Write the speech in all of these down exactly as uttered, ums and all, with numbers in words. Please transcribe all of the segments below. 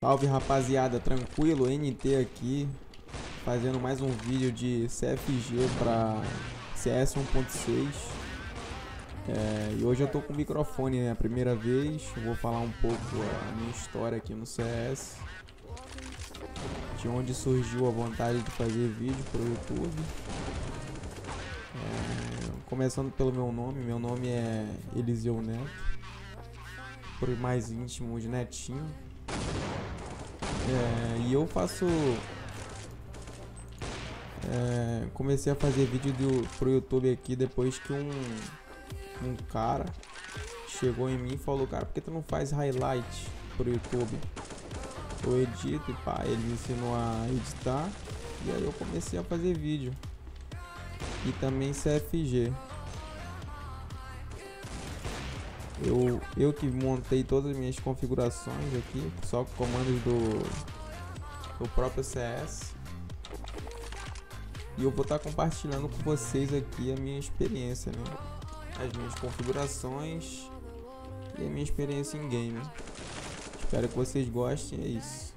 Salve rapaziada, tranquilo? N T aqui, fazendo mais um vídeo de C F G para C S um ponto seis. É, e hoje eu tô com o microfone, né? A primeira vez, eu vou falar um pouco a minha história aqui no C S, de onde surgiu a vontade de fazer vídeo pro YouTube. É, começando pelo meu nome, meu nome é Eliseu Neto, por mais íntimo de Netinho. É, e eu faço é, comecei a fazer vídeo do, pro YouTube aqui depois que um, um cara chegou em mim e falou: cara, por que tu não faz highlight pro YouTube? Eu edito e pá, ele me ensinou a editar e aí eu comecei a fazer vídeo e também C F G. Eu, eu que montei todas as minhas configurações aqui, só com comandos do, do próprio C S. E eu vou estar compartilhando com vocês aqui a minha experiência, né? As minhas configurações e a minha experiência em game. Espero que vocês gostem, é isso.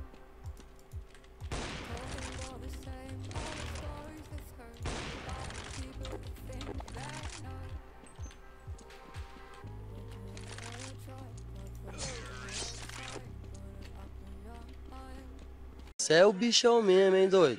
Você é o bichão mesmo, hein, doido?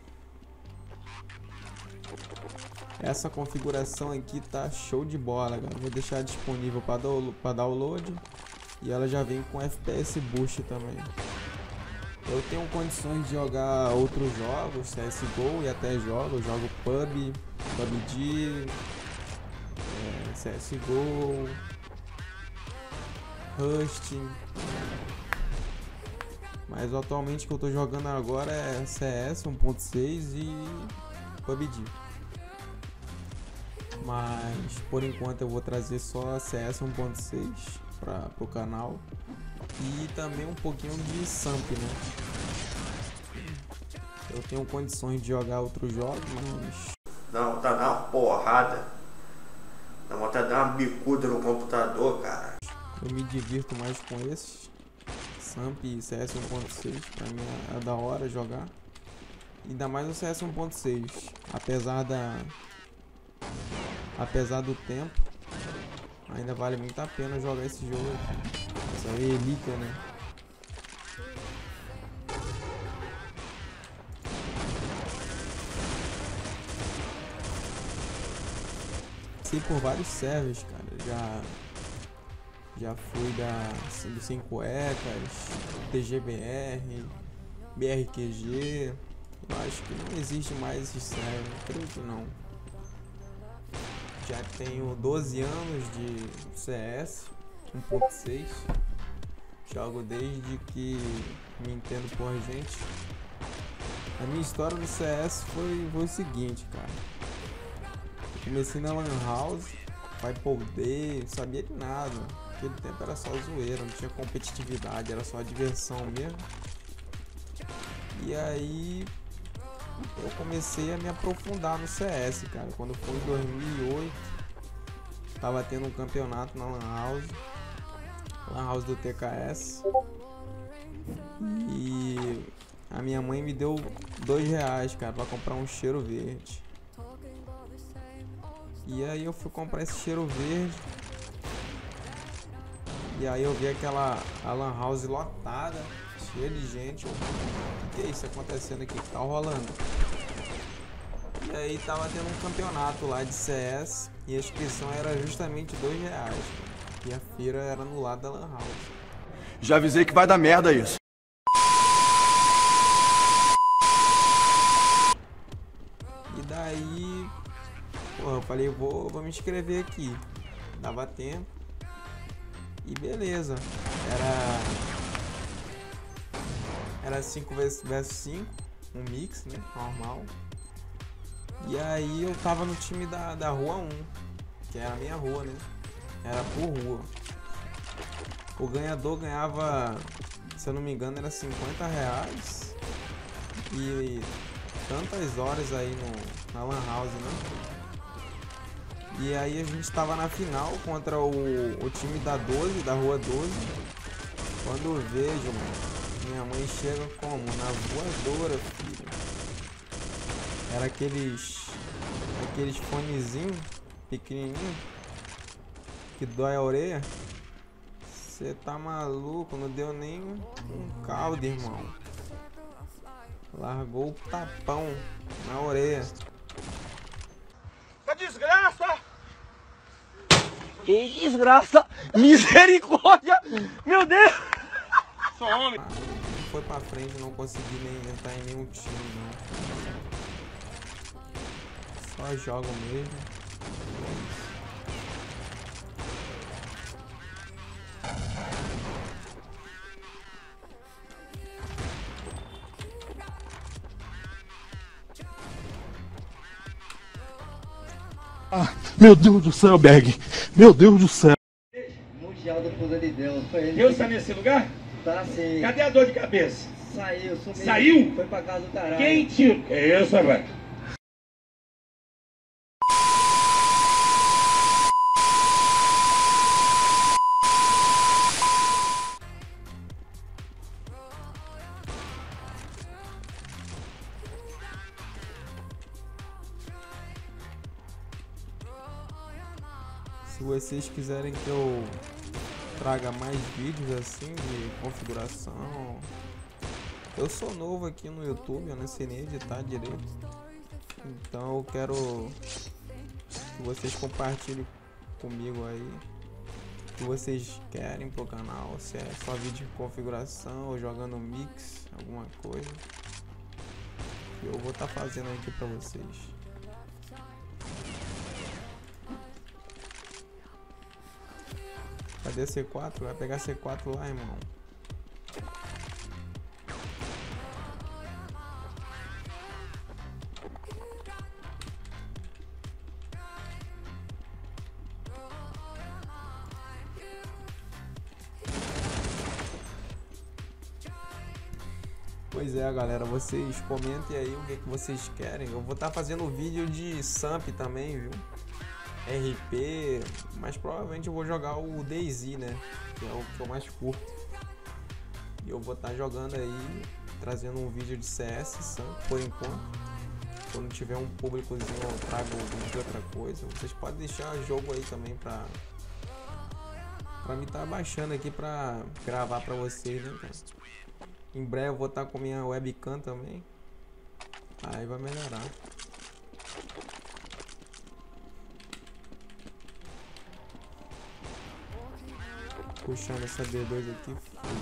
Essa configuração aqui tá show de bola, galera. Vou deixar disponível para download e ela já vem com F P S Boost também. Eu tenho condições de jogar outros jogos, C S G O e até jogo. Eu jogo P U B G, P U B G, é, C S G O, Rust. Mas atualmente o que eu tô jogando agora é C S um ponto seis e P U B G. Mas por enquanto eu vou trazer só C S um ponto seis para o canal e também um pouquinho de Samp, né? Eu tenho condições de jogar outros jogos, mas dá vontade de dar uma porrada, dá vontade de dar uma bicuda no computador, cara. Eu me divirto mais com esses. Samp e C S um ponto seis, pra mim é da hora jogar. Ainda mais o C S um ponto seis, apesar da apesar do tempo, ainda vale muito a pena jogar esse jogo aqui. Essa relíquia, né? Passei por vários servers, cara. Já Já fui da do Sem Cuecas, T G B R, B R Q G. Eu acho que não existe mais esse server, creio que não. Já tenho doze anos de C S um ponto seis. Jogo desde que me entendo por gente. A minha história no C S foi, foi o seguinte, cara. Eu comecei na Lan House, Pai Poder, não sabia de nada. Naquele tempo era só zoeira, não tinha competitividade, era só diversão mesmo. E aí eu comecei a me aprofundar no C S, cara. Quando foi em dois mil e oito, tava tendo um campeonato na Lan House, Lan House do T K S. E a minha mãe me deu dois reais, cara, pra comprar um cheiro verde. E aí eu fui comprar esse cheiro verde. E aí eu vi aquela a Lan House lotada, cheia de gente. Eu, o que, que é isso acontecendo aqui? Que tá rolando? E aí tava tendo um campeonato lá de C S e a inscrição era justamente dois reais. E a feira era no lado da Lan House. Já avisei que vai dar merda isso. E daí, porra, eu falei, vou, vou me inscrever aqui. Dava tempo. E beleza, era era cinco versus cinco, um mix, né, normal. E aí eu tava no time da, da rua um, que era a minha rua, né, era por rua. O ganhador ganhava, se eu não me engano, era cinquenta reais e tantas horas aí no, na Lan House, né. E aí a gente estava na final contra o, o time da doze, da rua doze. Quando eu vejo, mano, Minha mãe chega como? Na voadora, filho. Era aqueles... Aqueles fonezinhos pequenininhos que dói a orelha. Você tá maluco? Não deu nem um caldo, irmão. Largou o tapão na orelha. Que desgraça! Que desgraça! Misericórdia! Meu Deus! Sou homem! Ah, foi pra frente, não consegui nem entrar em nenhum time, não. Só jogo mesmo. Ah, meu Deus do céu, Berg! Meu Deus do céu! Mundial da Força de Deus. Foi ele. Deus tá nesse lugar? Tá sim. Cadê a dor de cabeça? Saiu, sumiu. Saiu? Foi pra casa do caralho. Quem tira? É isso, rapaz. Se vocês quiserem que eu traga mais vídeos assim de configuração, eu sou novo aqui no YouTube, eu não sei nem editar direito, então eu quero que vocês compartilhem comigo aí o que vocês querem pro canal, se é só vídeo de configuração ou jogando mix, alguma coisa que eu vou estar tá fazendo aqui pra vocês. Cadê C quatro? Vai pegar C quatro lá, irmão. Pois é, galera, vocês comentem aí o que, que vocês querem. Eu vou estar tá fazendo vídeo de Samp também, viu? R P, mas provavelmente eu vou jogar o DayZ, né? Que é o que eu mais curto. E eu vou estar tá jogando aí, trazendo um vídeo de C S, Samp, por enquanto. Quando tiver um públicozinho eu trago alguma outra coisa. Vocês podem deixar jogo aí também pra, pra me estar tá baixando aqui pra gravar pra vocês, né, cara? Em breve eu vou estar tá com minha webcam também. Aí vai melhorar. Puxando essa D dois aqui.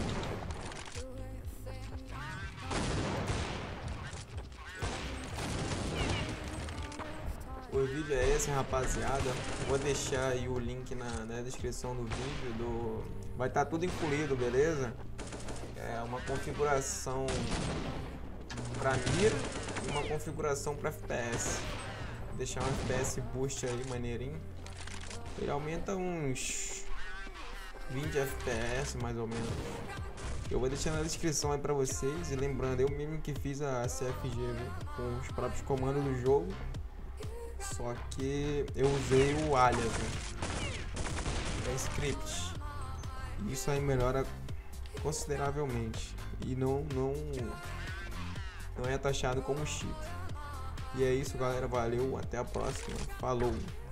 O vídeo é esse, rapaziada. Vou deixar aí o link na, na descrição do vídeo. Do... Vai estar tá tudo incluído, beleza? É uma configuração para mira e uma configuração para F P S. Vou deixar um F P S boost aí, maneirinho. Ele aumenta uns vinte F P S mais ou menos. Eu vou deixar na descrição aí pra vocês. E lembrando, eu mesmo que fiz a C F G, viu? Com os próprios comandos do jogo. Só que eu usei o alias, né? É script. Isso aí melhora consideravelmente. E não, não, não é taxado como cheat. E é isso, galera. Valeu. Até a próxima. Falou.